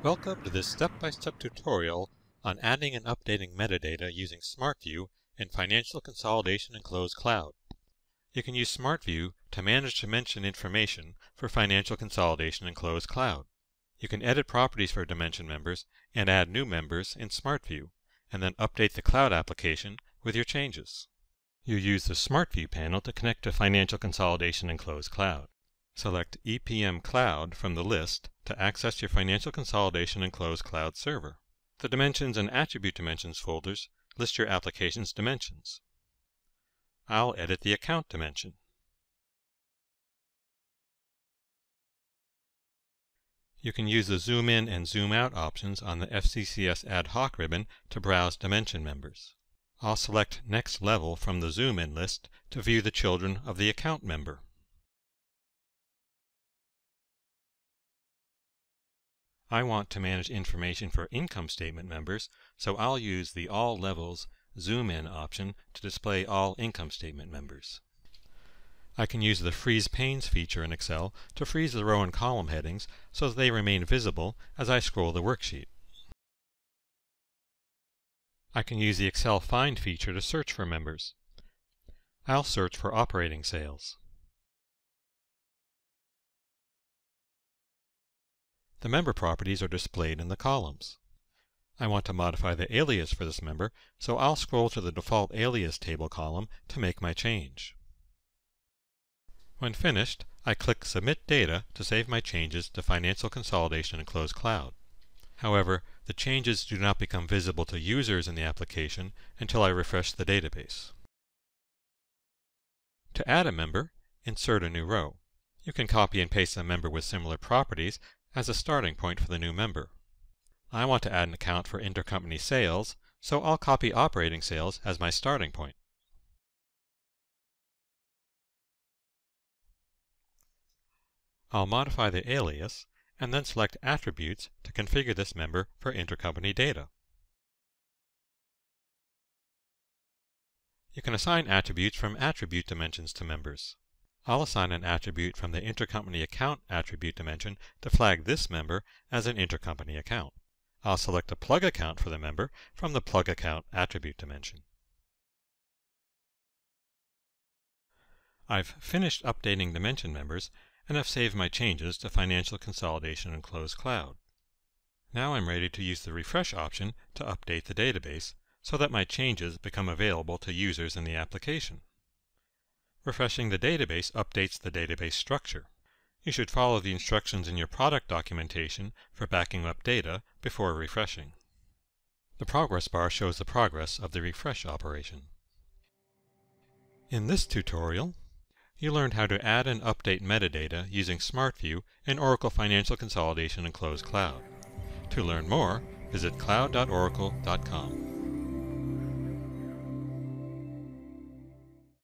Welcome to this step-by-step tutorial on adding and updating metadata using SmartView in Financial Consolidation and Closed Cloud. You can use SmartView to manage dimension information for Financial Consolidation and Closed Cloud. You can edit properties for dimension members and add new members in SmartView, and then update the cloud application with your changes. You use the SmartView panel to connect to Financial Consolidation and Closed Cloud. Select EPM Cloud from the list to access your Financial Consolidation and Closed Cloud server. The Dimensions and Attribute Dimensions folders list your application's dimensions. I'll edit the account dimension. You can use the Zoom In and Zoom Out options on the FCCS Ad Hoc ribbon to browse dimension members. I'll select Next Level from the Zoom In list to view the children of the account member. I want to manage information for income statement members, so I'll use the All Levels Zoom In option to display all income statement members. I can use the Freeze Panes feature in Excel to freeze the row and column headings so that they remain visible as I scroll the worksheet. I can use the Excel Find feature to search for members. I'll search for operating sales. The member properties are displayed in the columns. I want to modify the alias for this member, so I'll scroll to the default alias table column to make my change. When finished, I click Submit Data to save my changes to Financial Consolidation and Closed Cloud. However, the changes do not become visible to users in the application until I refresh the database. To add a member, insert a new row. You can copy and paste a member with similar properties as a starting point for the new member. I want to add an account for intercompany sales, so I'll copy operating sales as my starting point. I'll modify the alias and then select Attributes to configure this member for intercompany data. You can assign attributes from attribute dimensions to members. I'll assign an attribute from the Intercompany Account attribute dimension to flag this member as an intercompany account. I'll select a plug account for the member from the Plug Account attribute dimension. I've finished updating dimension members and have saved my changes to Financial Consolidation and Closed Cloud. Now I'm ready to use the Refresh option to update the database so that my changes become available to users in the application. Refreshing the database updates the database structure. You should follow the instructions in your product documentation for backing up data before refreshing. The progress bar shows the progress of the refresh operation. In this tutorial, you learned how to add and update metadata using SmartView in Oracle Financial Consolidation and Closed Cloud. To learn more, visit cloud.oracle.com.